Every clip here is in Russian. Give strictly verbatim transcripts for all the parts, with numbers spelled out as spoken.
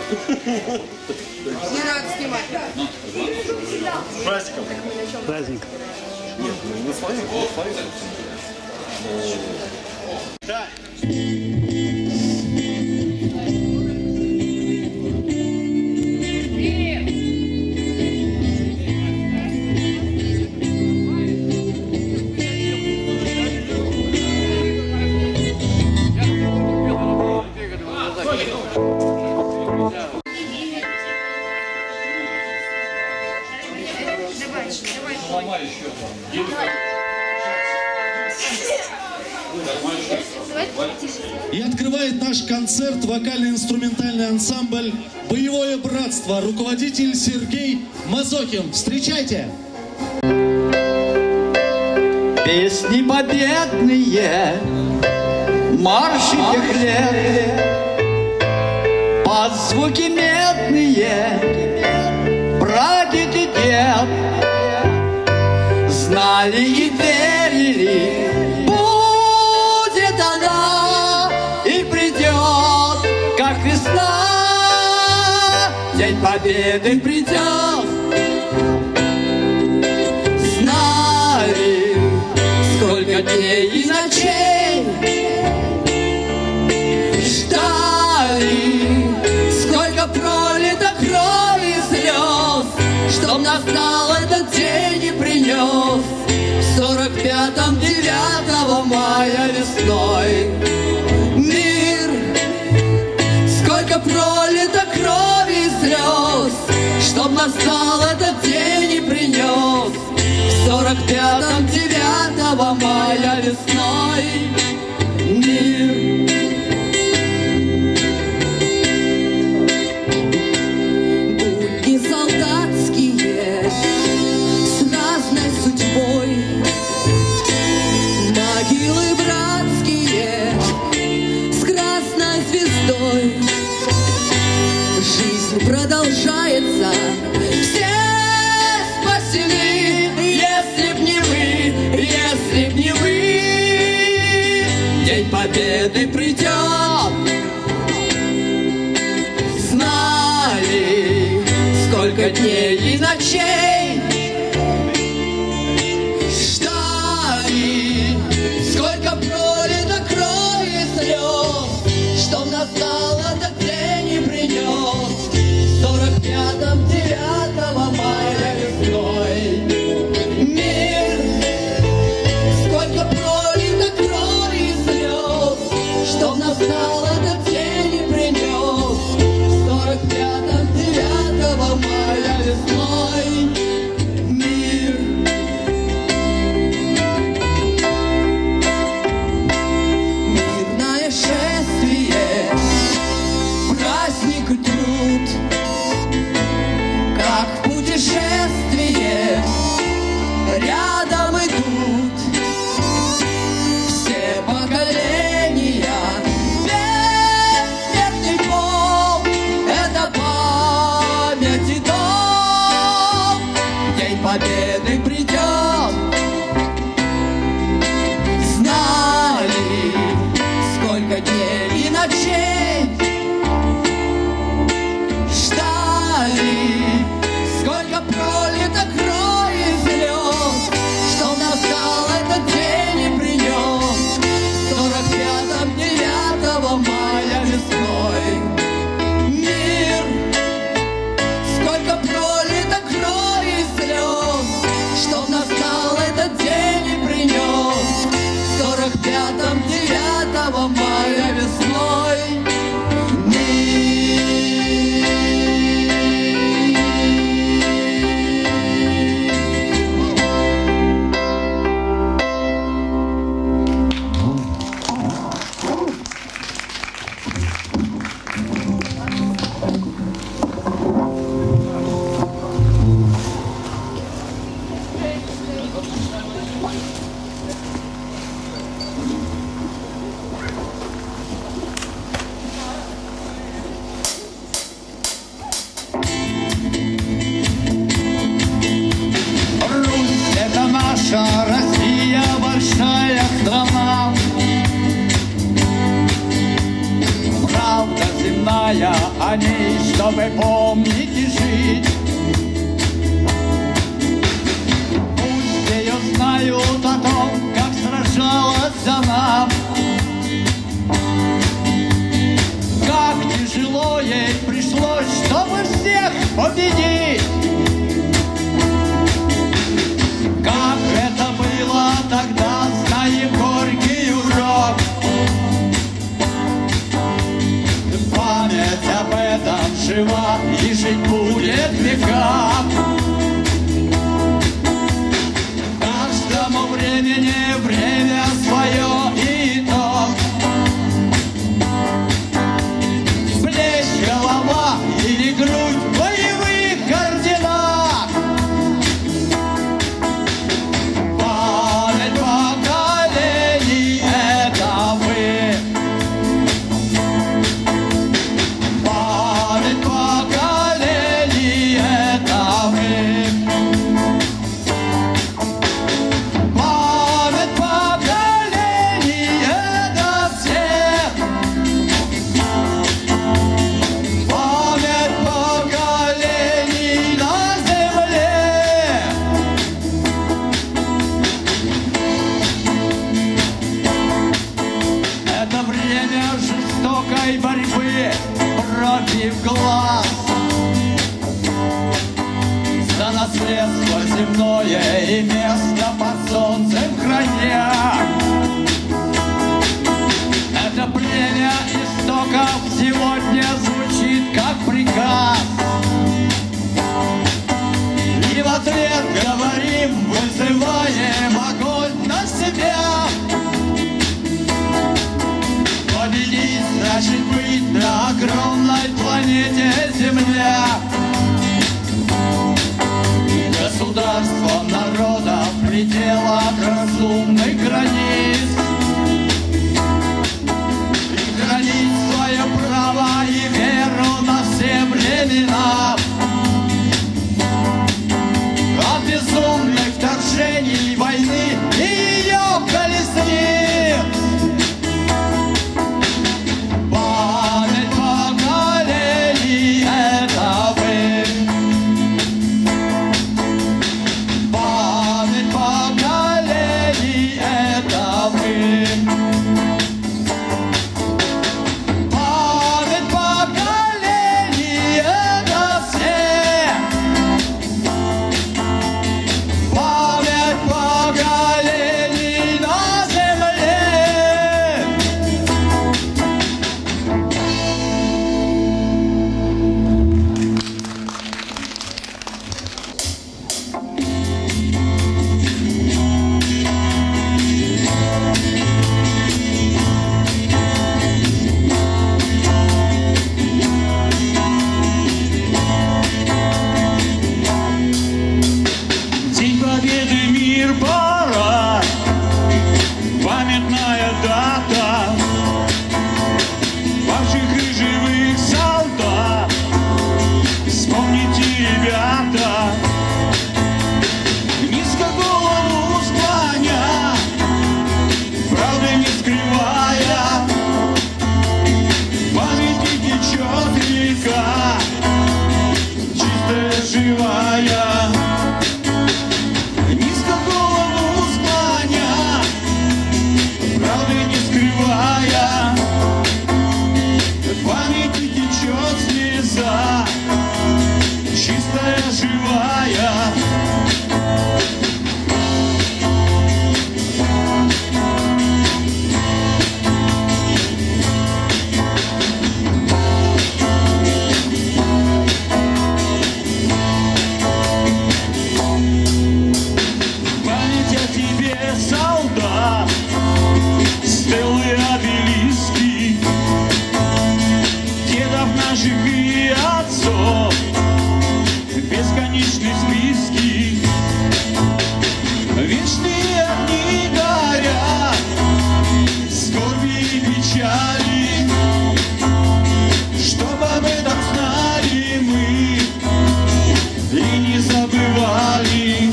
Не надо снимать. С праздником. Праздник. Нет, ну не свадьба, не свадьба. Да. И открывает наш концерт вокально-инструментальный ансамбль «Боевое братство», руководитель Сергей Мазокин. Встречайте! Песни победные, марши тех лет, под звуки медные, прадед и дед знали и верили, будет она и придет, как весна, День Победы придет. Знали, сколько дней и ночей, ждали, сколько пролито крови и слез, чтоб настал этот день и принес в сорок пятом девятого мая весной мир. Сколько пролито крови и слез, чтоб настал этот день и принес в сорок пятом девятого мая весной мир. Будни солдатские с разной судьбой, могилы братские с красной звездой. Жизнь продолжается, все спасены, если б не вы, если б не вы. День Победы придет. Знали, сколько дней и ночей, ждали, сколько пролито крови и слез, чтоб настал этот день и принес в сорок пятом девятого мая весной мир. Сколько пролито крови и слез, чтоб настал этот день и принес в сорок пятом девятого мая весной мир. Мирное шествие, праздник и труд, как в путешествие рядом идут все поколения. Бессмертный пол — это память и дом. День Победы придет. Знали, сколько дней и ночей, ждали, сколько пролито крови и слез, чтоб настал этот день и принес в сорок пятом девятого мая весной мир. Сколько пролито крови и слез, чтоб настал этот день и принес в сорок пятом девятого мая весной зная о ней, чтобы помнить и жить. Пусть ее знают о том, как сражалась она, как тяжело ей пришлось, чтобы всех победить. Как это было тогда, знаем горький урок. Память об этом жива и жить будет века. Каждому времени время свое и итог. Плечь, голова или грудь в боевых орденах. Память поколений — это вы. Память поколений — это вы. Память поколений — это все. Память поколений на земле. Это время жестокой борьбы против глаз за наследство земное и место под солнцем храня. Это бремя истоков сегодня звучит как приказ. И в ответ говорим, вызываем огонь на себя. Победить значит быть на огромной планете Земля. Государством народа в пределах разумных границ. И хранить свое право и веру на все времена. От безумных вторжений войны и ее колесниц. Память поколений — это вы. Память поколений — это вы. Память поколений — это все. Память поколений на земле. День Победы, мир, пора, памятная дата павших и живых солдат. Вспомните, ребята, низко голову склоня, правды не скрывая, памяти течет река, чистая, живая. Низко голову склоня, правды не скрывая, в памяти течет слеза, чистая, живая. Память о тебе, солдат, стелы, обелиски дедов наших и отцов, бесконечные списки. Вечные огни горят, скорби и печали, чтобы об этом знали мы и не забывали.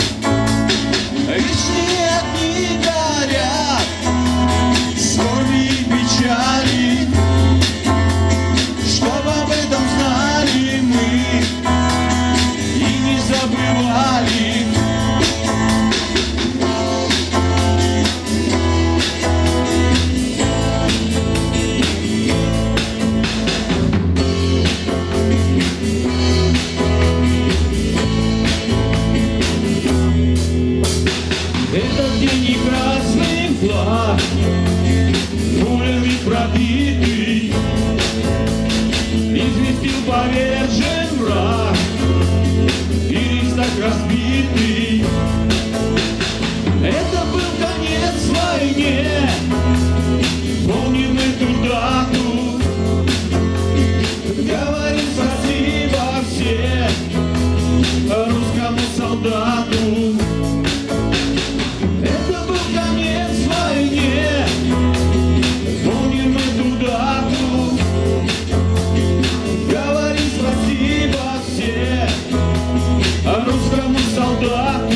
Вечные огни горят, скорби и печали, повержен враг, и рис так разбитый. Это был конец войне, помним эту дату. Говорим спасибо всем русскому солдату. Это был конец войне, помним эту дату. Говорим спасибо всем русскому солдату.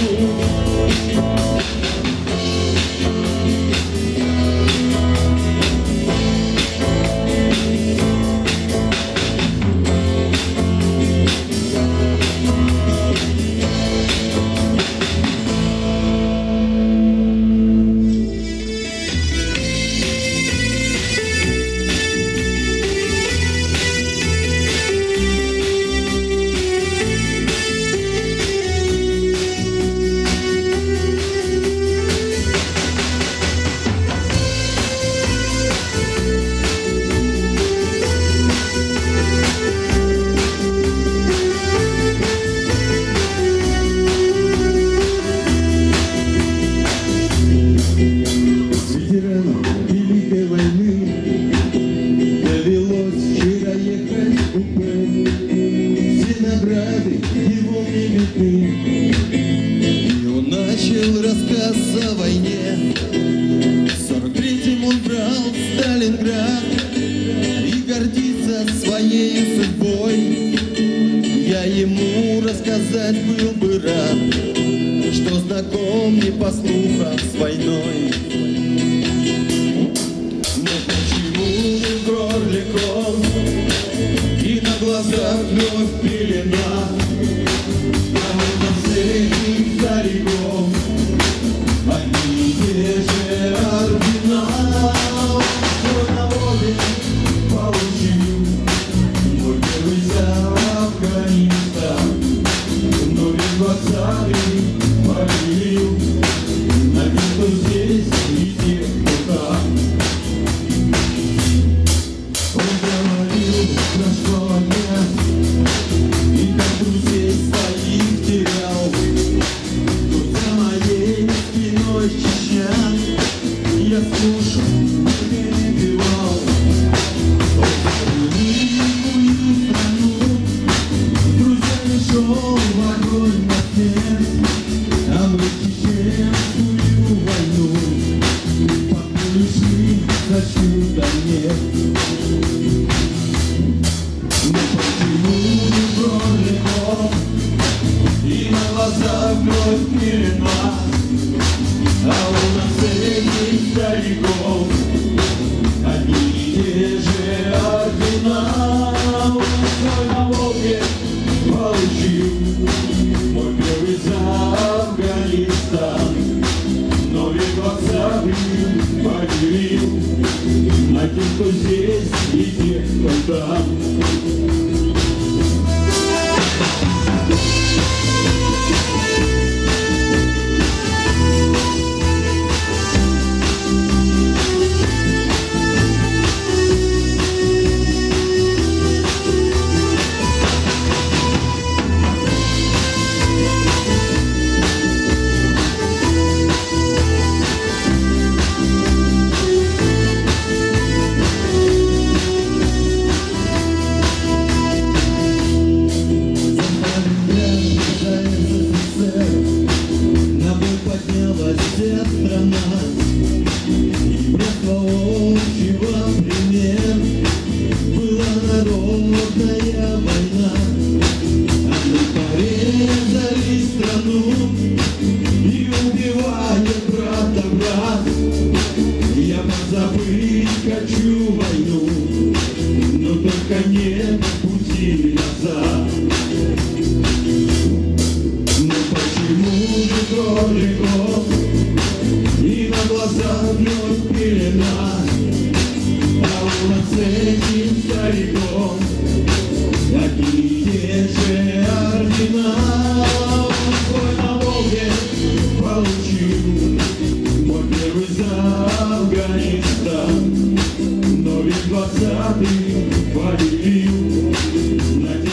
двадцатый поделил на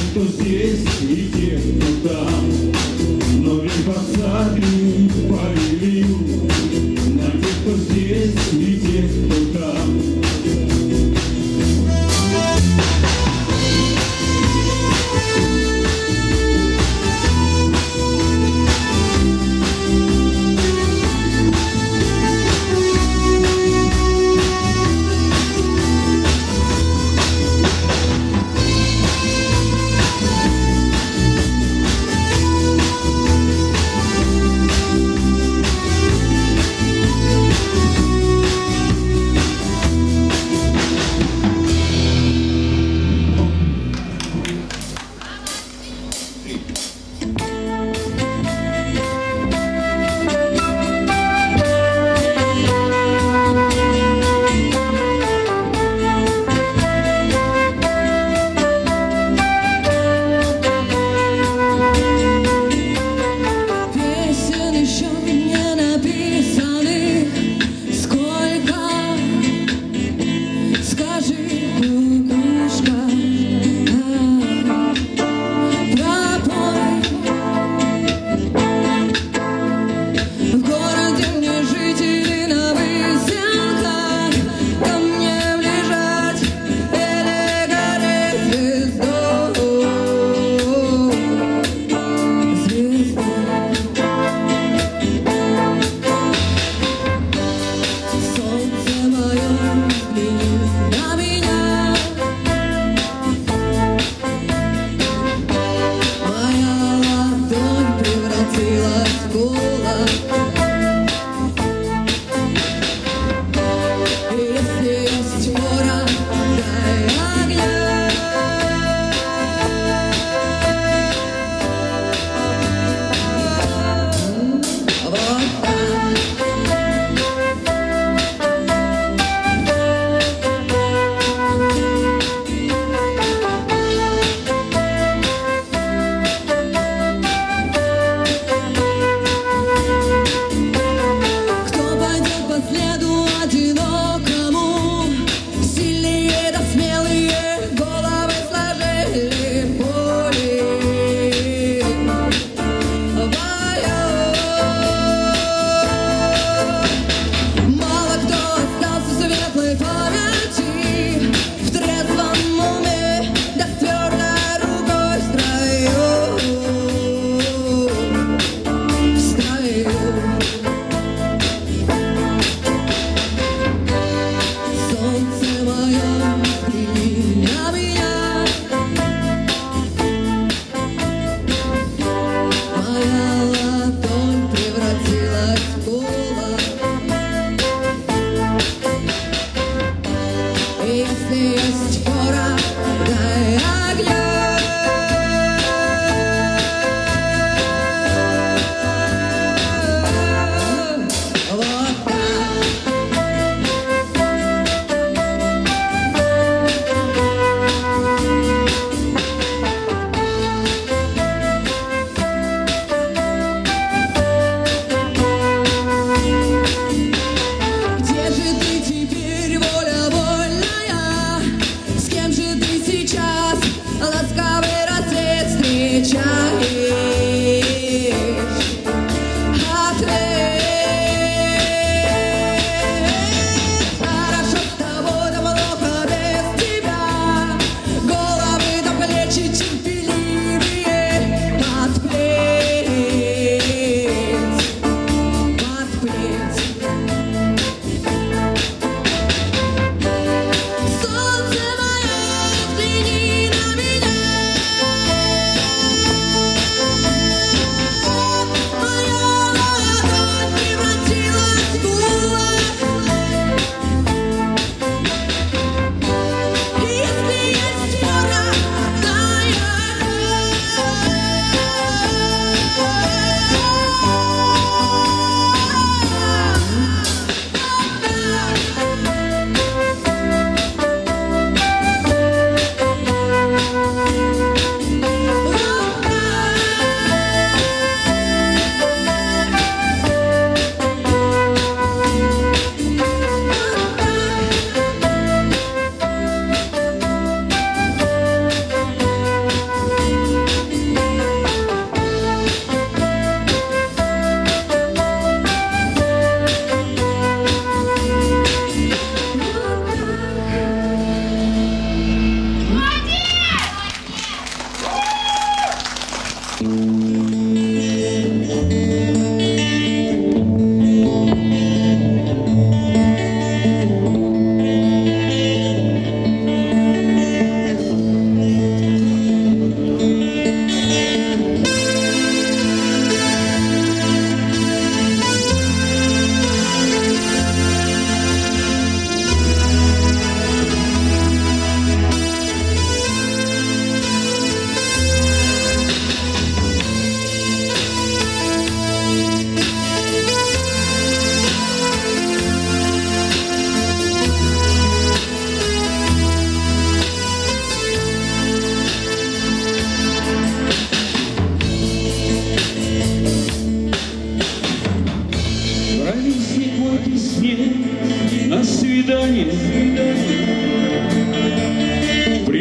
здесь, и тех, кто там. Но ведь подсадный повелил на тех, кто здесь, и тех, кто там.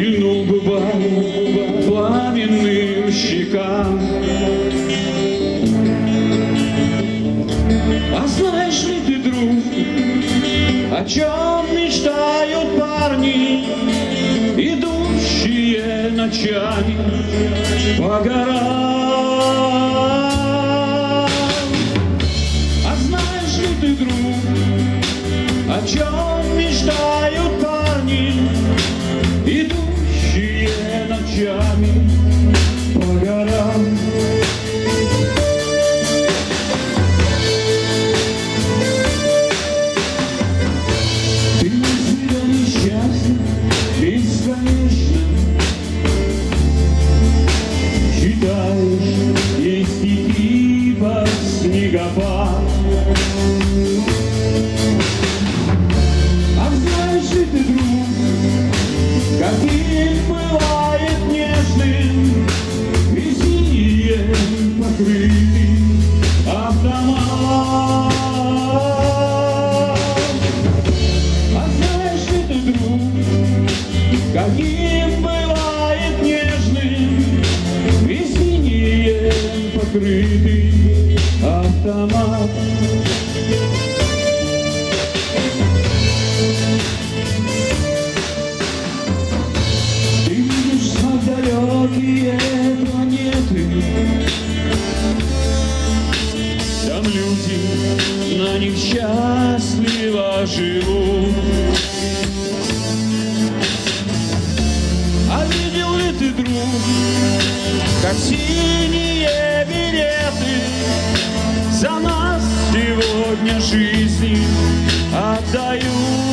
прильнул губами пламенным щекам. А знаешь ли ты, друг, о чем мечтают парни, идущие ночами по горам? А знаешь ли ты, друг, о чем мечтают парни, идущие ночами по горам? Ты на себя несчастен бесконечно, читаешь ей стихи под снегопад. А знаешь ли ты, друг, каким бывает нежным весенний покрытый автомат? А знаешь ли ты, друг, каким бывает нежным весенний покрытый автомат? Ты видишь знак далекие планеты, там люди на них счастливо живут. А видел ли ты, друг, как синие билеты за нас сегодня жизни отдают?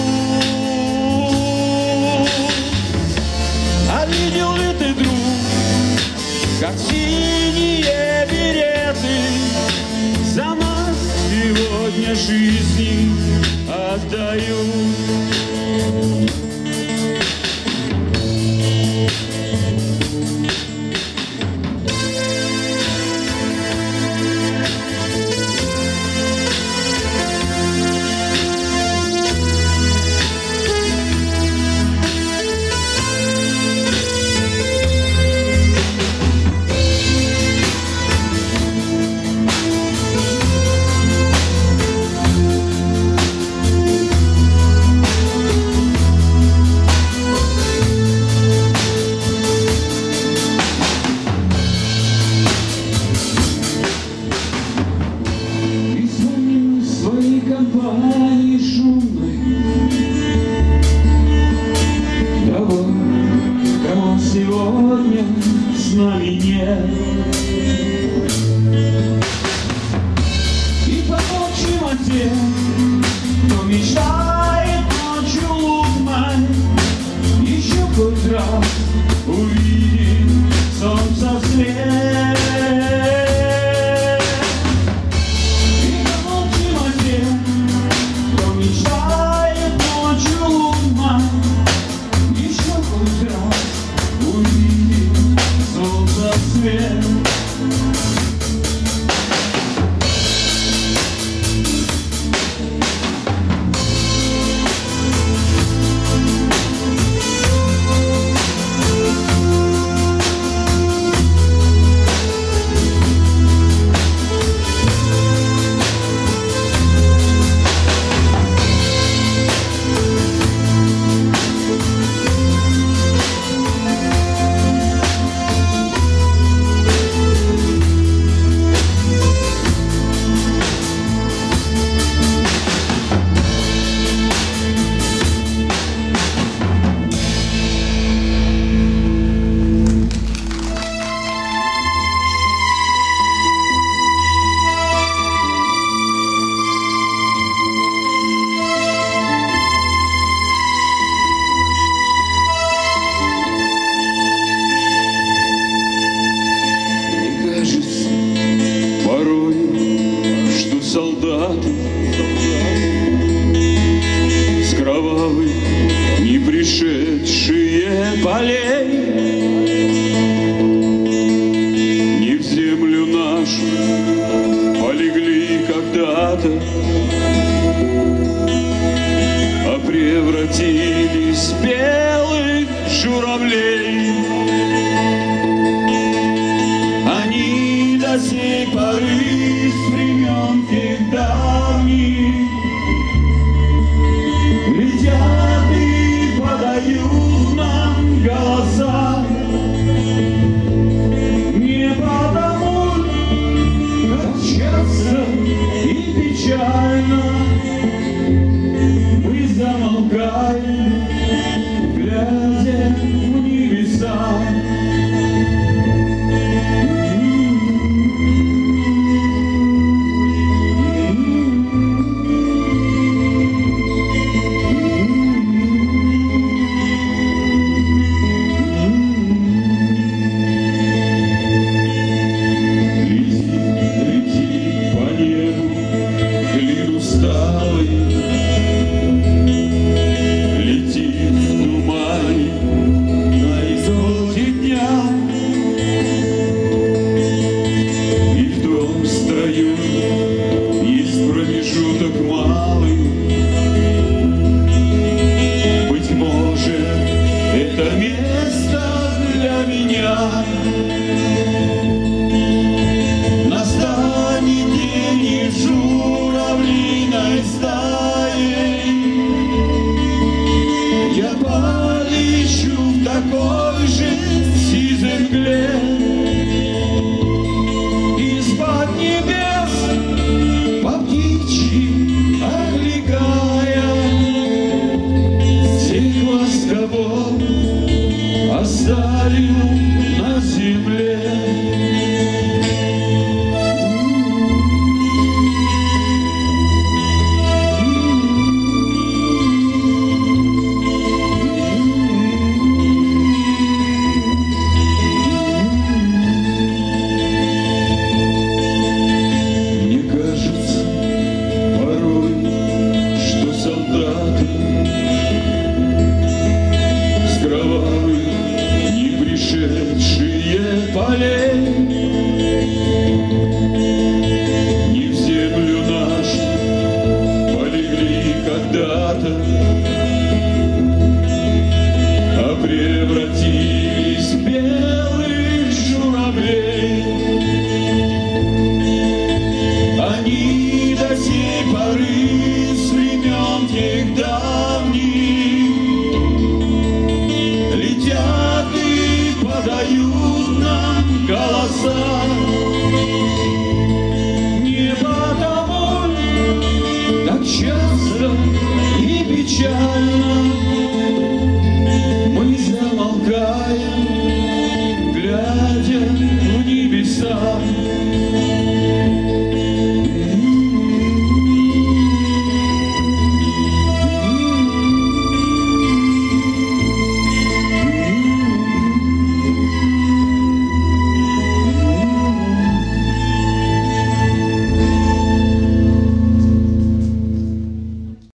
А видел ли ты, друг, как синие билеты за нас сегодня жизни отдают? Компании шумной того, кого сегодня с нами нет, и помолчим о тех, кто мечтает ночью лунной еще хоть раз увидеть солнце свет. Солдаты с кровавой, не пришедшие полей, не в землю нашу полегли когда-то, а превратились в белых журавлей. журавлей. Они до сей поры с времен тех давних летят и подают нам голоса. Не потому, как часто и печально мы замолкаем, глядя в небеса. На земле мне кажется порой, что солдаты с кровавых не пришедшие полей